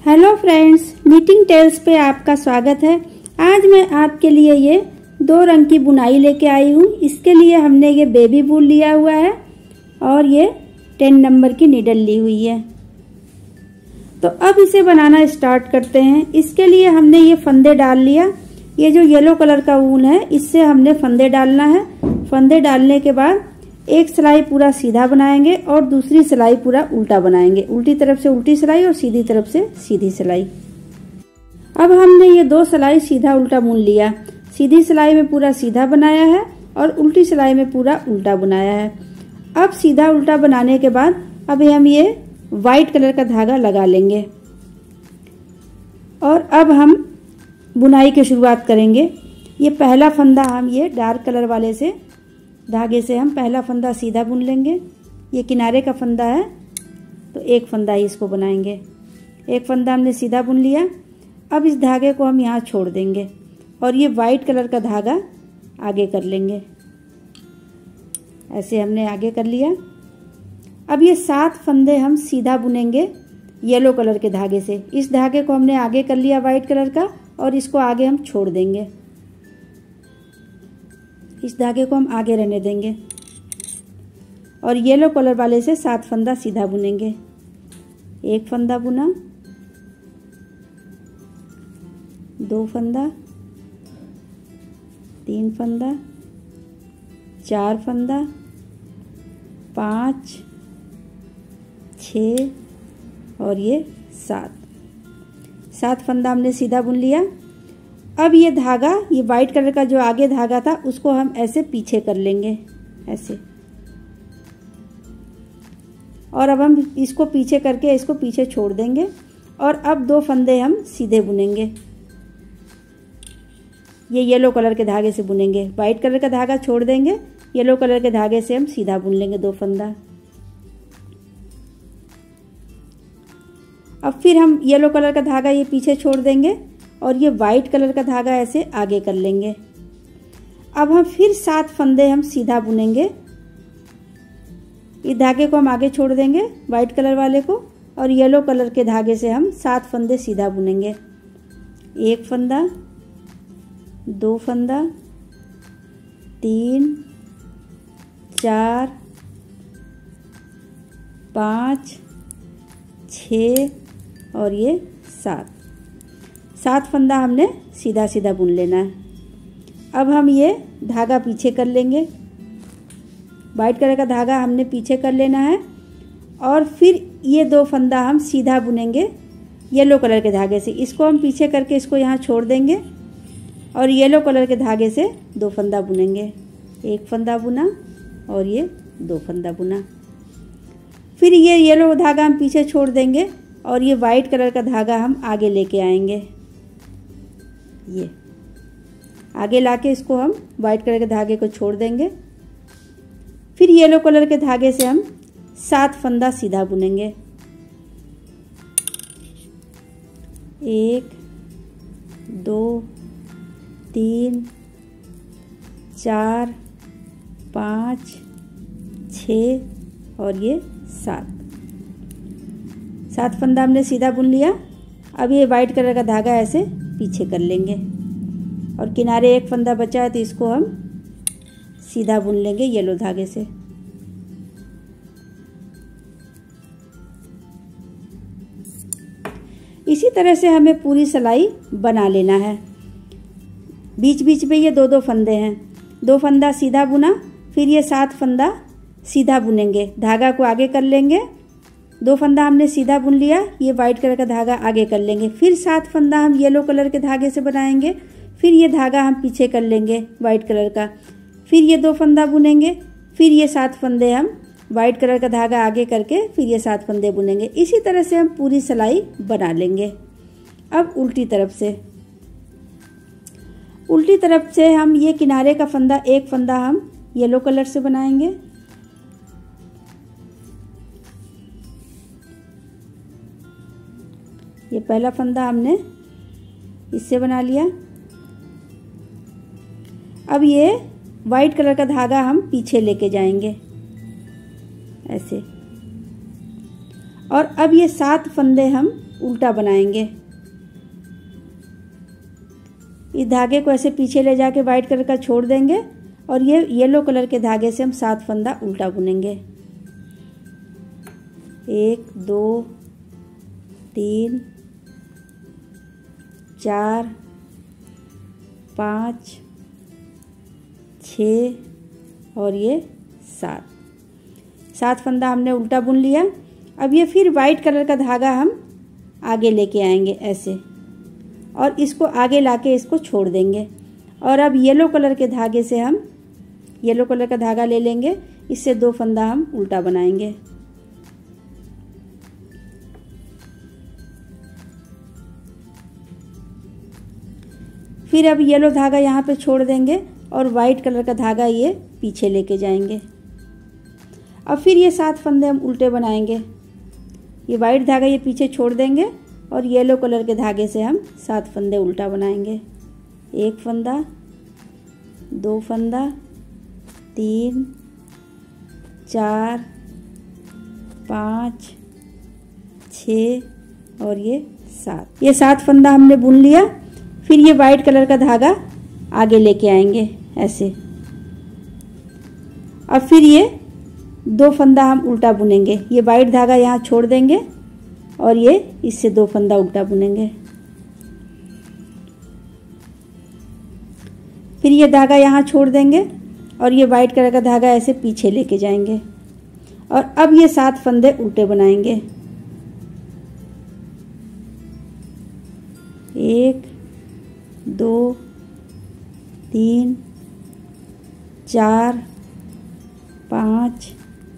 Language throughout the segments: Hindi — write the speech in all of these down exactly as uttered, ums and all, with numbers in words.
हेलो फ्रेंड्स, नीटिंग टेल्स पे आपका स्वागत है। आज मैं आपके लिए ये दो रंग की बुनाई लेके आई हूँ। इसके लिए हमने ये बेबी वूल लिया हुआ है और ये टेन नंबर की नीडल ली हुई है। तो अब इसे बनाना स्टार्ट करते हैं। इसके लिए हमने ये फंदे डाल लिया। ये जो येलो कलर का ऊन है इससे हमने फंदे डालना है। फंदे डालने के बाद एक सिलाई पूरा सीधा बनाएंगे और दूसरी सिलाई पूरा उल्टा बनाएंगे। उल्टी तरफ से उल्टी सिलाई और सीधी तरफ से सीधी सिलाई। अब हमने ये दो सिलाई सीधा उल्टा बुन लिया। सीधी सिलाई में पूरा सीधा बनाया है और उल्टी सिलाई में पूरा उल्टा बनाया है। अब सीधा उल्टा बनाने के बाद अब हम ये वाइट कलर का धागा लगा लेंगे और अब हम बुनाई की शुरुआत करेंगे। ये पहला फंदा हम ये डार्क कलर वाले से धागे से हम पहला फंदा सीधा बुन लेंगे। ये किनारे का फंदा है तो एक फंदा ही इसको बनाएंगे। एक फंदा हमने सीधा बुन लिया। अब इस धागे को हम यहाँ छोड़ देंगे और ये वाइट कलर का धागा आगे कर लेंगे। ऐसे हमने आगे कर लिया। अब ये सात फंदे हम सीधा बुनेंगे येलो कलर के धागे से। इस धागे को हमने आगे कर लिया वाइट कलर का और इसको आगे हम छोड़ देंगे। इस धागे को हम आगे रहने देंगे और येलो कलर वाले से सात फंदा सीधा बुनेंगे। एक फंदा बुना, दो फंदा, तीन फंदा, चार फंदा, पाँच, छ और ये सात। सात फंदा हमने सीधा बुन लिया। अब ये धागा, ये वाइट कलर का जो आगे धागा था उसको हम ऐसे पीछे कर लेंगे ऐसे, और अब हम इसको पीछे करके इसको पीछे छोड़ देंगे और अब दो फंदे हम सीधे बुनेंगे। ये येलो कलर के धागे से बुनेंगे। वाइट कलर का धागा छोड़ देंगे, येलो कलर के धागे से हम सीधा बुन लेंगे दो फंदा। अब फिर हम येलो कलर का धागा ये पीछे छोड़ देंगे और ये वाइट कलर का धागा ऐसे आगे कर लेंगे। अब हम फिर सात फंदे हम सीधा बुनेंगे। इस धागे को हम आगे छोड़ देंगे वाइट कलर वाले को और येलो कलर के धागे से हम सात फंदे सीधा बुनेंगे। एक फंदा, दो फंदा, तीन, चार, पाँच, छ और ये सात। सात फंदा हमने सीधा सीधा बुन लेना है। अब हम ये धागा पीछे कर लेंगे। वाइट कलर का धागा हमने पीछे कर लेना है और फिर ये दो फंदा हम सीधा बुनेंगे येलो कलर के धागे से। इसको हम पीछे करके इसको यहाँ छोड़ देंगे और येलो कलर के धागे से दो फंदा बुनेंगे। एक फंदा बुना और ये दो फंदा बुना। फिर ये येलो धागा हम पीछे छोड़ देंगे और ये वाइट कलर का धागा हम आगे लेके आएंगे। ये आगे लाके इसको हम वाइट कलर के धागे को छोड़ देंगे। फिर येलो कलर के धागे से हम सात फंदा सीधा बुनेंगे। एक, दो, तीन, चार, पाँच, छ और ये सात। सात फंदा हमने सीधा बुन लिया। अब ये वाइट कलर का धागा ऐसे पीछे कर लेंगे और किनारे एक फंदा बचा है तो इसको हम सीधा बुन लेंगे येलो धागे से। इसी तरह से हमें पूरी सिलाई बना लेना है। बीच बीच में ये दो दो फंदे हैं। दो फंदा सीधा बुना, फिर ये सात फंदा सीधा बुनेंगे। धागा को आगे कर लेंगे। दो फंदा हमने सीधा बुन लिया, ये वाइट कलर का धागा आगे कर लेंगे। फिर सात फंदा हम येलो कलर के धागे से बनाएंगे। फिर ये धागा हम पीछे कर लेंगे वाइट कलर का। फिर ये दो फंदा बुनेंगे। फिर ये सात फंदे हम वाइट कलर का धागा आगे करके फिर ये सात फंदे बुनेंगे। इसी तरह से हम पूरी सिलाई बना लेंगे। अब उल्टी तरफ से उल्टी तरफ से हम ये किनारे का फंदा, एक फंदा हम येलो कलर से बनाएंगे। ये पहला फंदा हमने इससे बना लिया। अब ये वाइट कलर का धागा हम पीछे लेके जाएंगे ऐसे, और अब ये सात फंदे हम उल्टा बनाएंगे। इस धागे को ऐसे पीछे ले जाके वाइट कलर का छोड़ देंगे और ये येलो कलर के धागे से हम सात फंदा उल्टा बुनेंगे। एक, दो, तीन, चार, पाँच, छः और ये सात। सात फंदा हमने उल्टा बुन लिया। अब ये फिर वाइट कलर का धागा हम आगे लेके आएंगे ऐसे, और इसको आगे लाके इसको छोड़ देंगे। और अब येलो कलर के धागे से हम येलो कलर का धागा ले लेंगे, इससे दो फंदा हम उल्टा बनाएंगे। फिर अब येलो धागा यहाँ पे छोड़ देंगे और वाइट कलर का धागा ये पीछे लेके जाएंगे। अब फिर ये सात फंदे हम उल्टे बनाएंगे। ये वाइट धागा ये पीछे छोड़ देंगे और येलो कलर के धागे से हम सात फंदे उल्टा बनाएंगे। एक फंदा, दो फंदा, तीन, चार, पाँच, छः और ये सात। ये सात फंदा हमने बुन लिया। फिर ये वाइट कलर का धागा आगे लेके आएंगे ऐसे। अब फिर ये दो फंदा हम उल्टा बुनेंगे। ये वाइट धागा यहाँ छोड़ देंगे और ये इससे दो फंदा उल्टा बुनेंगे। फिर ये धागा यहाँ छोड़ देंगे और ये वाइट कलर का धागा ऐसे पीछे लेके जाएंगे और अब ये सात फंदे उल्टे बनाएंगे। एक, दो, तीन, चार, पाँच,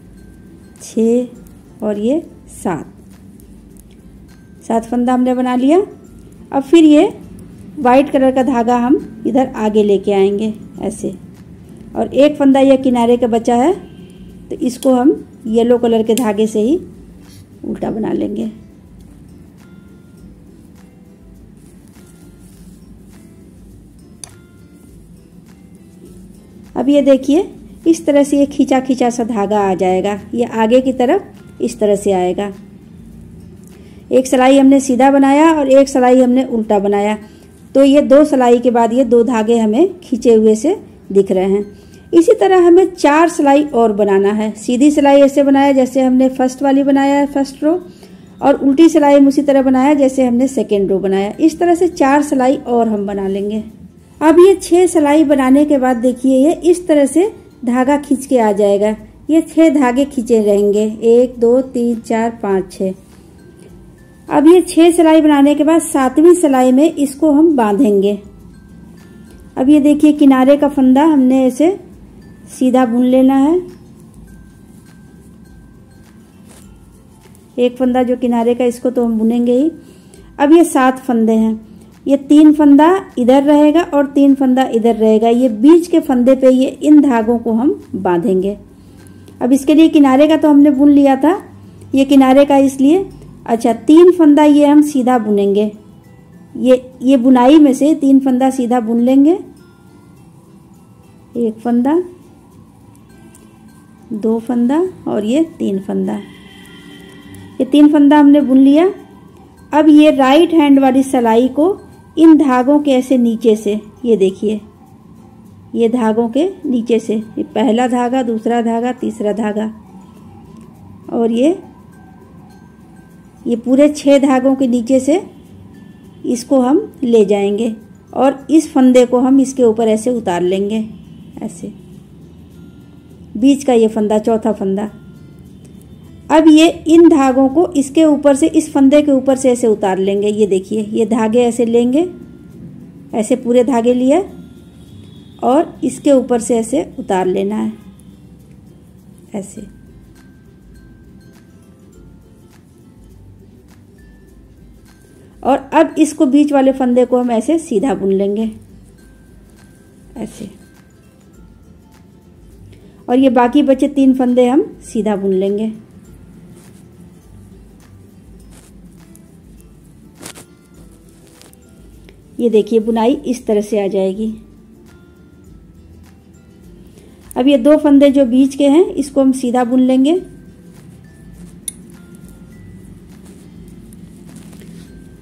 छः और ये सात। सात फंदा हमने बना लिया। अब फिर ये वाइट कलर का धागा हम इधर आगे लेके आएंगे ऐसे, और एक फंदा ये किनारे का बचा है तो इसको हम येलो कलर के धागे से ही उल्टा बना लेंगे। अब ये देखिए इस तरह से ये खींचा खींचा सा धागा आ जाएगा। ये आगे की तरफ इस तरह से आएगा। एक सिलाई हमने सीधा बनाया और एक सिलाई हमने उल्टा बनाया, तो ये दो सिलाई के बाद ये दो धागे हमें खींचे हुए से दिख रहे हैं। इसी तरह हमें चार सिलाई और बनाना है। सीधी सिलाई ऐसे बनाया जैसे हमने फर्स्ट वाली बनाया है, फर्स्ट रो, और उल्टी सिलाई हम उसी तरह बनाया जैसे हमने सेकेंड रो बनाया। इस तरह से चार सिलाई और हम बना लेंगे। अब ये छह सिलाई बनाने के बाद देखिए ये इस तरह से धागा खींच के आ जाएगा। ये छह धागे खींचे रहेंगे, एक, दो, तीन, चार, पाँच, छः। अब ये छह सिलाई बनाने के बाद सातवीं सिलाई में इसको हम बांधेंगे। अब ये देखिए किनारे का फंदा हमने ऐसे सीधा बुन लेना है। एक फंदा जो किनारे का इसको तो हम बुनेंगे ही। अब ये सात फंदे हैं। ये तीन फंदा इधर रहेगा और तीन फंदा इधर रहेगा। ये बीच के फंदे पे ये इन धागों को हम बांधेंगे। अब इसके लिए किनारे का तो हमने बुन लिया था, ये किनारे का इसलिए अच्छा तीन फंदा ये हम सीधा बुनेंगे। ये ये बुनाई में से तीन फंदा सीधा बुन लेंगे। एक फंदा, दो फंदा और ये तीन फंदा। ये तीन फंदा हमने बुन लिया। अब ये राइट हैंड वाली सिलाई को इन धागों के ऐसे नीचे से, ये देखिए ये धागों के नीचे से, ये पहला धागा, दूसरा धागा, तीसरा धागा और ये ये पूरे छह धागों के नीचे से इसको हम ले जाएंगे और इस फंदे को हम इसके ऊपर ऐसे उतार लेंगे ऐसे। बीच का ये फंदा, चौथा फंदा। अब ये इन धागों को इसके ऊपर से, इस फंदे के ऊपर से ऐसे उतार लेंगे। ये देखिए ये धागे ऐसे लेंगे, ऐसे पूरे धागे लिए और इसके ऊपर से ऐसे उतार लेना है ऐसे। और अब इसको बीच वाले फंदे को हम ऐसे सीधा बुन लेंगे ऐसे, और ये बाकी बचे तीन फंदे हम सीधा बुन लेंगे। ये देखिए बुनाई इस तरह से आ जाएगी। अब ये दो फंदे जो बीच के हैं इसको हम सीधा बुन लेंगे।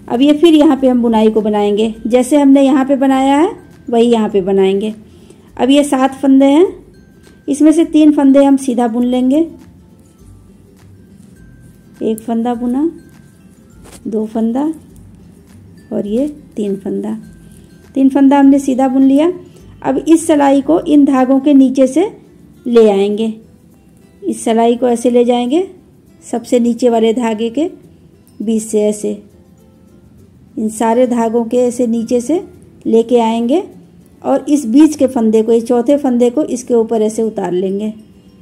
अब ये फिर यहाँ पे हम बुनाई को बनाएंगे, जैसे हमने यहाँ पे बनाया है वही यहाँ पे बनाएंगे। अब ये सात फंदे हैं, इसमें से तीन फंदे हम सीधा बुन लेंगे। एक फंदा बुना, दो फंदा और ये तीन फंदा, तीन फंदा हमने सीधा बुन लिया। अब इस सिलाई को इन धागों के नीचे से ले आएंगे, इस सिलाई को ऐसे ले जाएंगे, सबसे नीचे वाले धागे के बीच से ऐसे इन सारे धागों के ऐसे नीचे से लेके आएंगे और इस बीच के फंदे को, इस चौथे फंदे को इसके ऊपर ऐसे उतार लेंगे।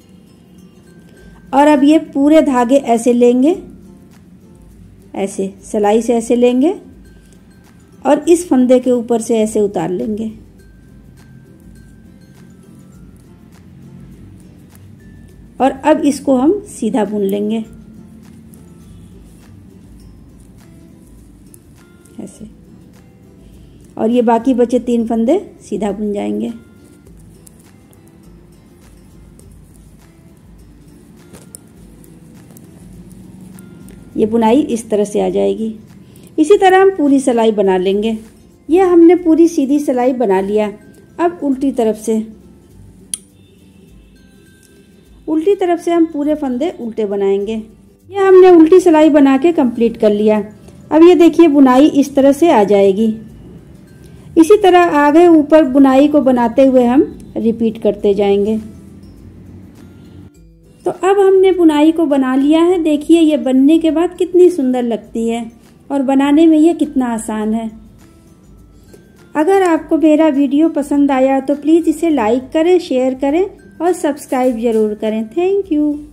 और अब ये पूरे धागे ऐसे लेंगे, ऐसे सिलाई से ऐसे लेंगे और इस फंदे के ऊपर से ऐसे उतार लेंगे। और अब इसको हम सीधा बुन लेंगे ऐसे, और ये बाकी बचे तीन फंदे सीधा बुन जाएंगे। ये बुनाई इस तरह से आ जाएगी। इसी तरह हम पूरी सिलाई बना लेंगे। ये हमने पूरी सीधी सिलाई बना लिया। अब उल्टी तरफ से, उल्टी तरफ से हम पूरे फंदे उल्टे बनाएंगे। ये हमने उल्टी सिलाई बना के कंप्लीट कर लिया। अब ये देखिए बुनाई इस तरह से आ जाएगी। इसी तरह आगे ऊपर बुनाई को बनाते हुए हम रिपीट करते जाएंगे। तो अब हमने बुनाई को बना लिया है। देखिए ये बनने के बाद कितनी सुंदर लगती है और बनाने में ये कितना आसान है। अगर आपको मेरा वीडियो पसंद आया तो प्लीज़ इसे लाइक करें, शेयर करें और सब्सक्राइब जरूर करें। Thank you.